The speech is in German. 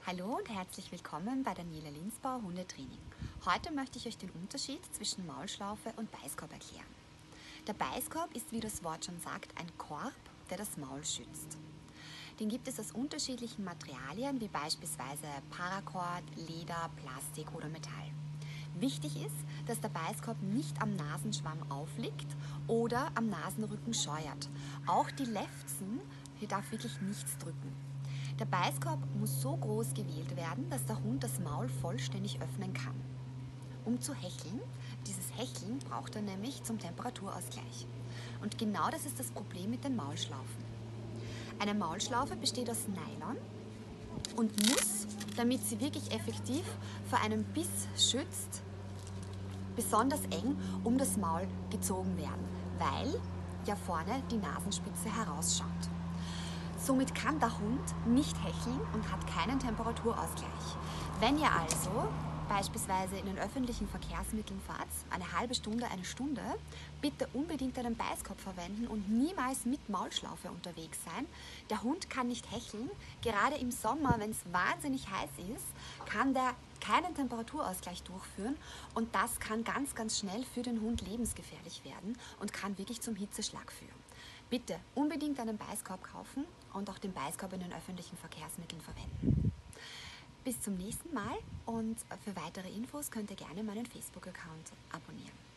Hallo und herzlich willkommen bei Daniela Linsbauer Hundetraining. Heute möchte ich euch den Unterschied zwischen Maulschlaufe und Beißkorb erklären. Der Beißkorb ist, wie das Wort schon sagt, ein Korb, der das Maul schützt. Den gibt es aus unterschiedlichen Materialien, wie beispielsweise Paracord, Leder, Plastik oder Metall. Wichtig ist, dass der Beißkorb nicht am Nasenschwamm aufliegt oder am Nasenrücken scheuert. Auch die Lefzen, hier darf wirklich nichts drücken. Der Beißkorb muss so groß gewählt werden, dass der Hund das Maul vollständig öffnen kann. Um zu hecheln, dieses Hecheln braucht er nämlich zum Temperaturausgleich. Und genau das ist das Problem mit den Maulschlaufen. Eine Maulschlaufe besteht aus Nylon und muss, damit sie wirklich effektiv vor einem Biss schützt, besonders eng um das Maul gezogen werden, weil ja vorne die Nasenspitze herausschaut. Somit kann der Hund nicht hecheln und hat keinen Temperaturausgleich. Wenn ihr also beispielsweise in den öffentlichen Verkehrsmitteln fahrt, eine halbe Stunde, eine Stunde, bitte unbedingt einen Beißkorb verwenden und niemals mit Maulschlaufe unterwegs sein. Der Hund kann nicht hecheln. Gerade im Sommer, wenn es wahnsinnig heiß ist, kann der keinen Temperaturausgleich durchführen und das kann ganz, ganz schnell für den Hund lebensgefährlich werden und kann wirklich zum Hitzeschlag führen. Bitte unbedingt einen Beißkorb kaufen und auch den Beißkorb in den öffentlichen Verkehrsmitteln verwenden. Bis zum nächsten Mal und für weitere Infos könnt ihr gerne meinen Facebook-Account abonnieren.